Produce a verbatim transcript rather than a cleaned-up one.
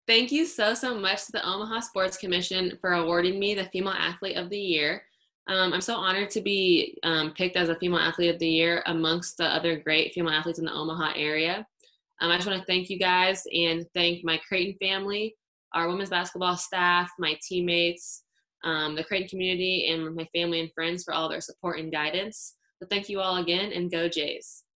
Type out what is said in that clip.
Thank you so, so much to the Omaha Sports Commission for awarding me the Female Athlete of the Year. Um, I'm so honored to be um, picked as a Female Athlete of the Year amongst the other great female athletes in the Omaha area. Um, I just want to thank you guys and thank my Creighton family, our women's basketball staff, my teammates, um, the Creighton community, and my family and friends for all their support and guidance. So thank you all again, and go Jays.